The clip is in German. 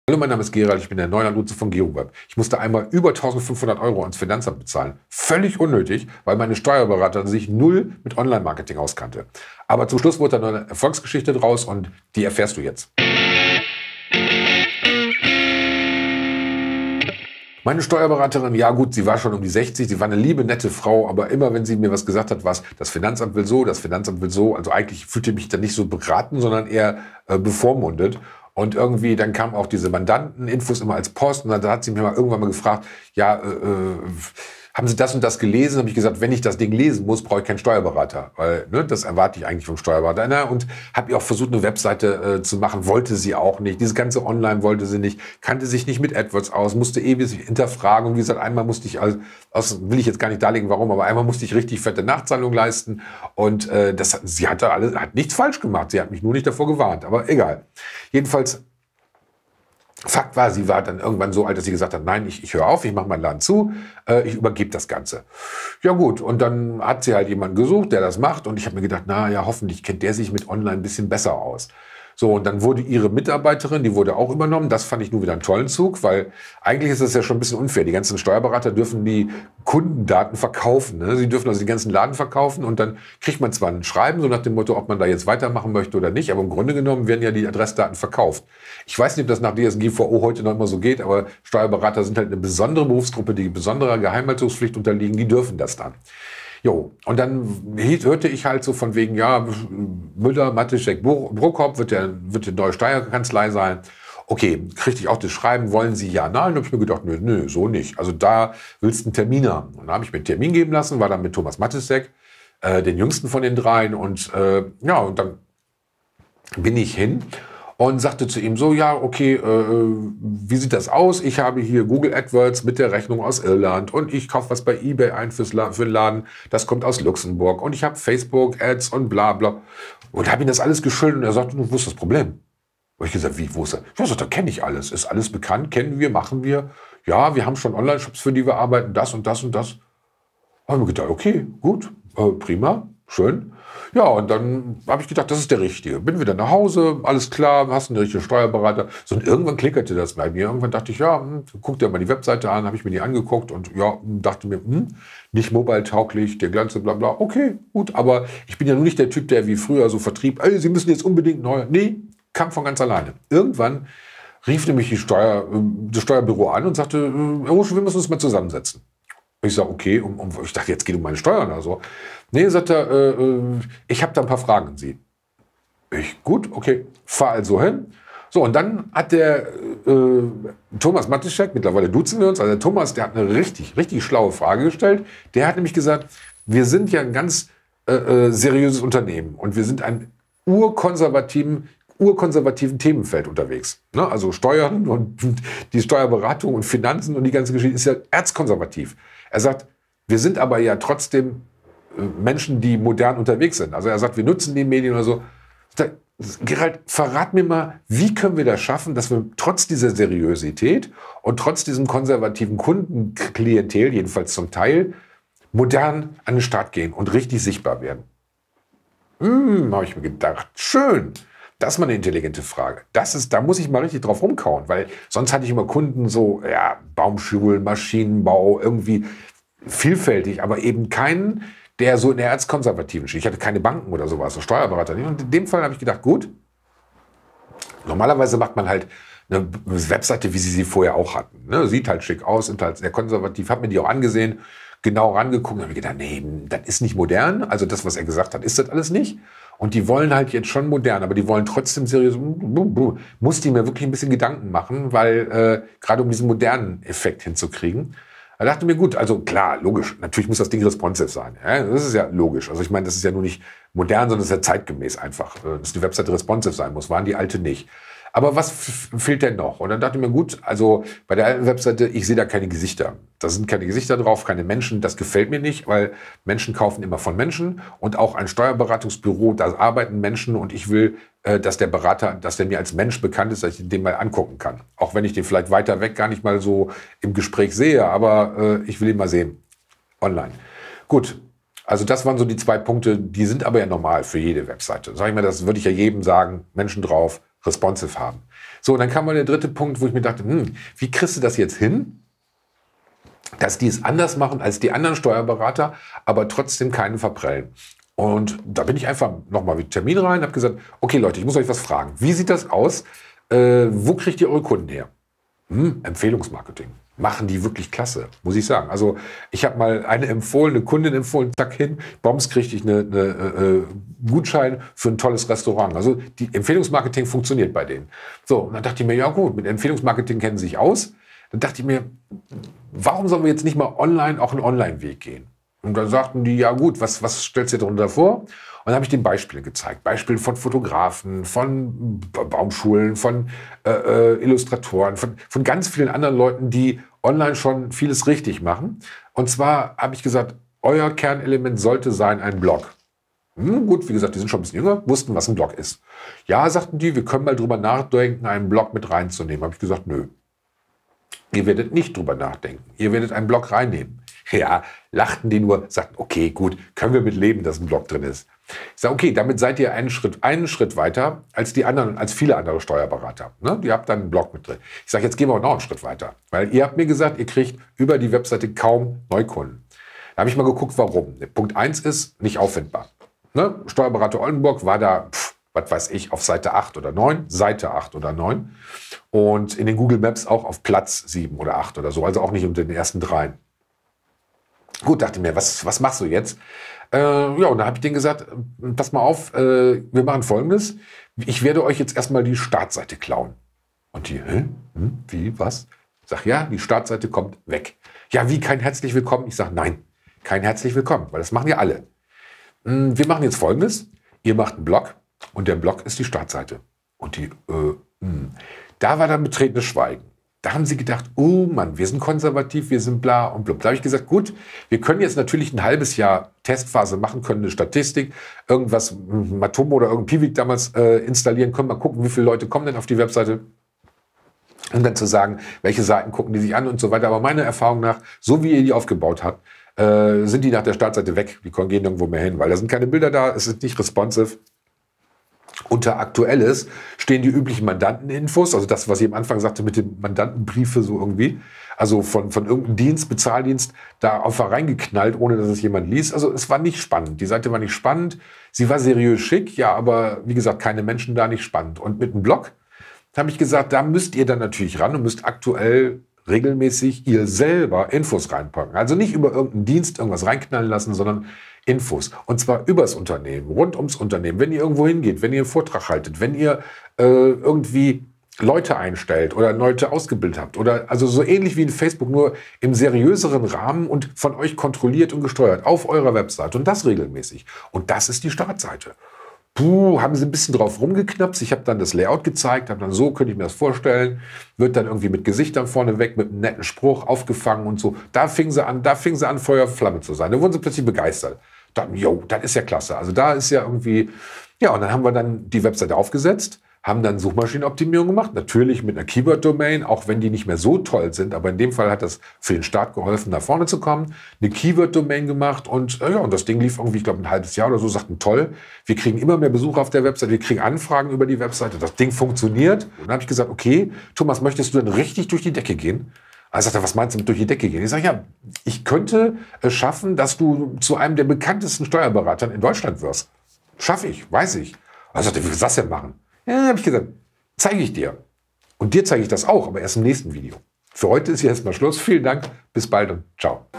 Hallo, mein Name ist Gerald, ich bin der Neulandnutzer von GeoWeb. Ich musste einmal über 1.500 € ans Finanzamt bezahlen. Völlig unnötig, weil meine Steuerberaterin sich null mit Online-Marketing auskannte. Aber zum Schluss wurde da eine Erfolgsgeschichte draus und die erfährst du jetzt. Meine Steuerberaterin, ja gut, sie war schon um die 60, sie war eine liebe, nette Frau, aber immer wenn sie mir was gesagt hat, was das Finanzamt will so, das Finanzamt will so, also eigentlich fühlte ich mich dann nicht so beraten, sondern eher bevormundet. Und irgendwie, dann kamen auch diese Mandanteninfos immer als Post und dann hat sie mir mal irgendwann mal gefragt, ja, haben Sie das und das gelesen? Habe ich gesagt, wenn ich das Ding lesen muss, brauche ich keinen Steuerberater, weil das erwarte ich eigentlich vom Steuerberater. Und habe ihr auch versucht, eine Webseite zu machen, wollte sie auch nicht. Dieses ganze Online wollte sie nicht, kannte sich nicht mit AdWords aus, musste ewig hinterfragen. Und wie gesagt, einmal musste ich, will ich jetzt gar nicht darlegen, warum, aber einmal musste ich richtig fette Nachzahlung leisten. Und sie hat nichts falsch gemacht. Sie hat mich nur nicht davor gewarnt, aber egal. Jedenfalls, Fakt war, sie war dann irgendwann so alt, dass sie gesagt hat, nein, ich höre auf, ich mache meinen Laden zu, ich übergebe das Ganze. Ja gut, und dann hat sie halt jemanden gesucht, der das macht und ich habe mir gedacht, na ja, hoffentlich kennt der sich mit Online ein bisschen besser aus. So, und dann wurde ihre Mitarbeiterin, die wurde auch übernommen. Das fand ich nun wieder einen tollen Zug, weil eigentlich ist das ja schon ein bisschen unfair. Die ganzen Steuerberater dürfen die Kundendaten verkaufen. Ne? Sie dürfen also die ganzen Laden verkaufen und dann kriegt man zwar ein Schreiben, so nach dem Motto, ob man da jetzt weitermachen möchte oder nicht, aber im Grunde genommen werden ja die Adressdaten verkauft. Ich weiß nicht, ob das nach DSGVO heute noch immer so geht, aber Steuerberater sind halt eine besondere Berufsgruppe, die besonderer Geheimhaltungspflicht unterliegen, die dürfen das dann. Jo, und dann hörte ich halt so von wegen, ja, Müller, Matuschek, Brokop wird die neue Steuerkanzlei sein. Okay, kriegte ich auch das Schreiben, wollen Sie ja? Nein, habe ich mir gedacht, nö, so nicht. Also da willst du einen Termin haben. Und dann habe ich mir einen Termin geben lassen, war dann mit Thomas Matuschek, den jüngsten von den dreien. Und ja, und dann bin ich hin und sagte zu ihm so, ja, okay, wie sieht das aus? Ich habe hier Google AdWords mit der Rechnung aus Irland und ich kaufe was bei eBay ein für den Laden, das kommt aus Luxemburg und ich habe Facebook-Ads und bla bla. Und habe ihm das alles geschildert und er sagte, wo ist das Problem? Und ich gesagt, wie, wo ist das? Ja, so, da kenne ich alles, ist alles bekannt, kennen wir, machen wir. Ja, wir haben schon Online-Shops, für die wir arbeiten, das und das und das. Habe ich mir gedacht, okay, gut, prima, schön. Ja, und dann habe ich gedacht, das ist der Richtige. Bin wieder nach Hause, alles klar, hast einen richtigen Steuerberater. So, und irgendwann klickerte das bei mir. Irgendwann dachte ich, ja, guck dir mal die Webseite an, habe ich mir die angeguckt und ja, dachte mir, nicht mobile-tauglich, der Glanze, bla bla. Okay, gut, aber ich bin ja nur nicht der Typ, der wie früher so vertrieb, ey, Sie müssen jetzt unbedingt neu. Nee, kam von ganz alleine. Irgendwann rief nämlich das Steuerbüro an und sagte, Herr Rusch, wir müssen uns mal zusammensetzen. Ich sage, okay, ich dachte, jetzt geht es um meine Steuern oder so. Nee, sagt er, ich habe da ein paar Fragen an Sie. Ich, gut, okay, fahr also hin. So, und dann hat der Thomas Matuschek, mittlerweile duzen wir uns, also der Thomas, der hat eine richtig, richtig schlaue Frage gestellt. Der hat nämlich gesagt, wir sind ja ein ganz seriöses Unternehmen und wir sind ein urkonservativen Themenfeld unterwegs. Ne? Also Steuern und die Steuerberatung und Finanzen und die ganze Geschichte ist ja erzkonservativ. Er sagt, wir sind aber ja trotzdem Menschen, die modern unterwegs sind. Also er sagt, wir nutzen die Medien oder so. Gerald, verrat mir mal, wie können wir das schaffen, dass wir trotz dieser Seriosität und trotz diesem konservativen Kundenklientel, jedenfalls zum Teil, modern an den Start gehen und richtig sichtbar werden? Habe ich mir gedacht, schön. Das ist mal eine intelligente Frage. Da muss ich mal richtig drauf rumkauen, weil sonst hatte ich immer Kunden so, ja, Baumschulen, Maschinenbau, irgendwie vielfältig, aber eben keinen, der so in der erzkonservativen steht. Ich hatte keine Banken oder sowas, so Steuerberater nicht. Und in dem Fall habe ich gedacht, gut, normalerweise macht man halt eine Webseite, wie sie vorher auch hatten. Ne? Sieht halt schick aus, sind halt sehr konservativ, habe mir die auch angesehen, genau rangeguckt, habe mir gedacht, nee, das ist nicht modern. Also das, was er gesagt hat, ist das alles nicht. Und die wollen halt jetzt schon modern, aber die wollen trotzdem seriös. Musste ich mir wirklich ein bisschen Gedanken machen, weil gerade um diesen modernen Effekt hinzukriegen. Da dachte ich mir, gut, also klar, logisch, natürlich muss das Ding responsive sein. Ja? Das ist ja logisch. Also ich meine, das ist ja nur nicht modern, sondern das ist ja zeitgemäß einfach. Dass die Webseite responsive sein muss, waren die alte nicht. Aber was fehlt denn noch? Und dann dachte ich mir, gut, also bei der alten Webseite, ich sehe da keine Gesichter. Da sind keine Gesichter drauf, keine Menschen. Das gefällt mir nicht, weil Menschen kaufen immer von Menschen. Und auch ein Steuerberatungsbüro, da arbeiten Menschen. Und ich will, dass der Berater, dass der mir als Mensch bekannt ist, dass ich den mal angucken kann. Auch wenn ich den vielleicht weiter weg gar nicht mal so im Gespräch sehe. Aber ich will ihn mal sehen. Online. Gut. Also das waren so die 2 Punkte. Die sind aber ja normal für jede Webseite. Sag ich mal, das würde ich ja jedem sagen. Menschen drauf. Responsive haben. So, und dann kam mal der dritte Punkt, wo ich mir dachte, wie kriegst du das jetzt hin, dass die es anders machen als die anderen Steuerberater, aber trotzdem keinen verprellen. Und da bin ich einfach nochmal mit Termin rein, habe gesagt, okay Leute, ich muss euch was fragen. Wie sieht das aus? Wo kriegt ihr eure Kunden her? Empfehlungsmarketing. Machen die wirklich klasse, muss ich sagen. Also ich habe mal eine Kundin empfohlen, zack hin, bombs kriegte ich eine Gutschein für ein tolles Restaurant. Also die Empfehlungsmarketing funktioniert bei denen. So, und dann dachte ich mir, ja gut, mit Empfehlungsmarketing kennen sie sich aus. Dann dachte ich mir, warum sollen wir jetzt nicht mal online auch einen Online-Weg gehen? Und dann sagten die, ja gut, was stellst du dir darunter vor? Und dann habe ich den Beispiele gezeigt. Beispiele von Fotografen, von Baumschulen, von Illustratoren, von ganz vielen anderen Leuten, die online schon vieles richtig machen. Und zwar habe ich gesagt, euer Kernelement sollte sein ein Blog. Gut, wie gesagt, die sind schon ein bisschen jünger, wussten, was ein Blog ist. Ja, sagten die, wir können mal drüber nachdenken, einen Blog mit reinzunehmen. Habe ich gesagt, nö. Ihr werdet nicht drüber nachdenken. Ihr werdet einen Blog reinnehmen. Ja, lachten die nur, sagten, okay, gut, können wir mit leben, dass ein Blog drin ist. Ich sage, okay, damit seid ihr einen Schritt weiter als die anderen, als viele andere Steuerberater. Ne? Ihr habt dann einen Blog mit drin. Ich sage, jetzt gehen wir auch noch einen Schritt weiter. Weil ihr habt mir gesagt, ihr kriegt über die Webseite kaum Neukunden. Da habe ich mal geguckt, warum. Punkt 1 ist nicht auffindbar. Ne? Steuerberater Oldenburg war da, was weiß ich, auf Seite 8 oder 9. Seite 8 oder 9. Und in den Google Maps auch auf Platz 7 oder 8 oder so. Also auch nicht unter den ersten 3. Gut, dachte mir, was machst du jetzt? Ja, und da habe ich denen gesagt, pass mal auf, wir machen Folgendes. Ich werde euch jetzt erstmal die Startseite klauen. Und die, wie, was? Ich sage, ja, die Startseite kommt weg. Ja, wie, kein herzlich willkommen? Ich sage, nein, kein herzlich willkommen, weil das machen ja alle. Wir machen jetzt Folgendes. Ihr macht einen Blog und der Blog ist die Startseite. Und die, da war dann betretenes Schweigen. Da haben sie gedacht, oh Mann, wir sind konservativ, wir sind bla und blub. Da habe ich gesagt, gut, wir können jetzt natürlich ein halbes Jahr Testphase machen, können eine Statistik, irgendwas, Matomo oder irgendein Piwik damals installieren, können mal gucken, wie viele Leute kommen denn auf die Webseite. Und dann zu sagen, welche Seiten gucken die sich an und so weiter. Aber meiner Erfahrung nach, so wie ihr die aufgebaut habt, sind die nach der Startseite weg. Die gehen nirgendwo mehr hin, weil da sind keine Bilder da, es ist nicht responsive. Unter Aktuelles stehen die üblichen Mandanteninfos, also das, was ich am Anfang sagte mit den Mandantenbriefe so irgendwie, also von irgendeinem Dienst, Bezahldienst, da einfach reingeknallt, ohne dass es jemand liest. Also es war nicht spannend. Die Seite war nicht spannend. Sie war seriös schick, ja, aber wie gesagt, keine Menschen da, nicht spannend. Und mit einem Blog habe ich gesagt, da müsst ihr dann natürlich ran und müsst aktuell regelmäßig ihr selber Infos reinpacken. Also nicht über irgendeinen Dienst irgendwas reinknallen lassen, sondern Infos. Und zwar übers Unternehmen, rund ums Unternehmen. Wenn ihr irgendwo hingeht, wenn ihr einen Vortrag haltet, wenn ihr irgendwie Leute einstellt oder Leute ausgebildet habt oder also so ähnlich wie in Facebook, nur im seriöseren Rahmen und von euch kontrolliert und gesteuert auf eurer Webseite und das regelmäßig. Und das ist die Startseite. Puh, haben sie ein bisschen drauf rumgeknapst. Ich habe dann das Layout gezeigt, habe dann so, könnte ich mir das vorstellen, wird dann irgendwie mit Gesichtern vorne weg, mit einem netten Spruch aufgefangen und so. Da fing sie an, Feuerflamme zu sein. Da wurden sie plötzlich begeistert. Dann, jo, das ist ja klasse. Also da ist ja irgendwie, ja, und dann haben wir dann die Webseite aufgesetzt, haben dann Suchmaschinenoptimierung gemacht, natürlich mit einer Keyword-Domain, auch wenn die nicht mehr so toll sind, aber in dem Fall hat das für den Start geholfen, nach vorne zu kommen, eine Keyword-Domain gemacht und ja, und das Ding lief irgendwie, ich glaube, ein halbes Jahr oder so, sagten, toll, wir kriegen immer mehr Besucher auf der Webseite, wir kriegen Anfragen über die Webseite, das Ding funktioniert. Und dann habe ich gesagt, okay, Thomas, möchtest du denn richtig durch die Decke gehen? Er sagte, was meinst du mit durch die Decke gehen? Ich sage, ja, ich könnte es schaffen, dass du zu einem der bekanntesten Steuerberatern in Deutschland wirst. Schaffe ich, weiß ich. Er sagte, wie willst du das denn machen? Ja, habe ich gesagt, zeige ich dir. Und dir zeige ich das auch, aber erst im nächsten Video. Für heute ist hier erstmal Schluss. Vielen Dank, bis bald und ciao.